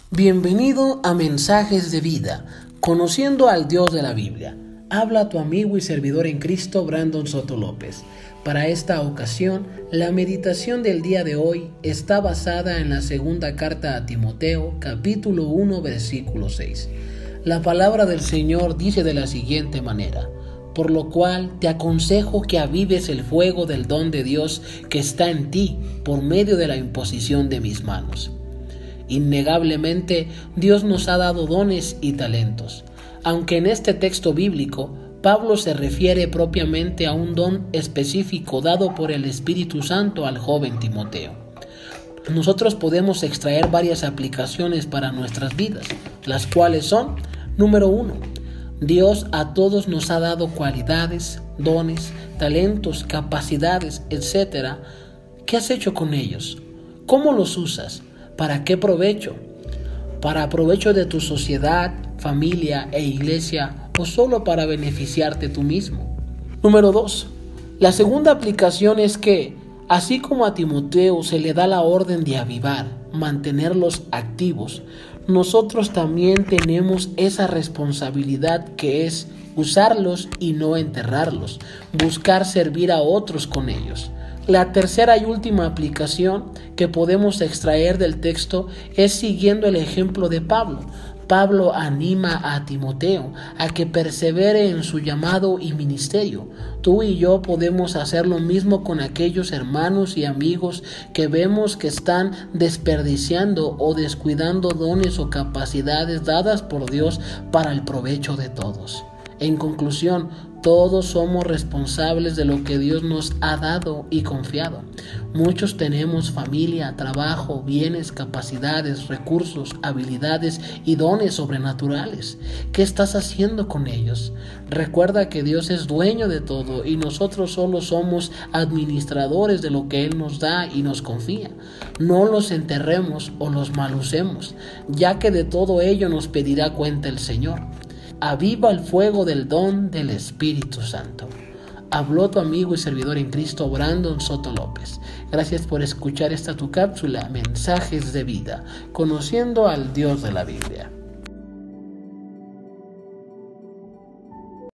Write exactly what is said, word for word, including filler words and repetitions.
Bienvenido a Mensajes de Vida, conociendo al Dios de la Biblia. Habla tu amigo y servidor en Cristo, Brandon Soto López. Para esta ocasión, la meditación del día de hoy está basada en la segunda carta a Timoteo, capítulo uno, versículo seis. La palabra del Señor dice de la siguiente manera: por lo cual te aconsejo que avives el fuego del don de Dios que está en ti por medio de la imposición de mis manos. Innegablemente, Dios nos ha dado dones y talentos. Aunque en este texto bíblico, Pablo se refiere propiamente a un don específico dado por el Espíritu Santo al joven Timoteo. Nosotros podemos extraer varias aplicaciones para nuestras vidas, las cuales son: número uno, Dios a todos nos ha dado cualidades, dones, talentos, capacidades, etcétera. ¿Qué has hecho con ellos? ¿Cómo los usas? ¿Para qué provecho? ¿Para provecho de tu sociedad, familia e iglesia o solo para beneficiarte tú mismo? Número dos. La segunda aplicación es que, así como a Timoteo se le da la orden de avivar, mantenerlos activos, nosotros también tenemos esa responsabilidad que es usarlos y no enterrarlos, buscar servir a otros con ellos. La tercera y última aplicación que podemos extraer del texto es siguiendo el ejemplo de Pablo. Pablo anima a Timoteo a que persevere en su llamado y ministerio. Tú y yo podemos hacer lo mismo con aquellos hermanos y amigos que vemos que están desperdiciando o descuidando dones o capacidades dadas por Dios para el provecho de todos. En conclusión, todos somos responsables de lo que Dios nos ha dado y confiado. Muchos tenemos familia, trabajo, bienes, capacidades, recursos, habilidades y dones sobrenaturales. ¿Qué estás haciendo con ellos? Recuerda que Dios es dueño de todo y nosotros solo somos administradores de lo que Él nos da y nos confía. No los enterremos o los malusemos, ya que de todo ello nos pedirá cuenta el Señor. Aviva el fuego del don del Espíritu Santo. Habló tu amigo y servidor en Cristo, Brandon Soto López. Gracias por escuchar esta tu cápsula, Mensajes de Vida, conociendo al Dios de la Biblia.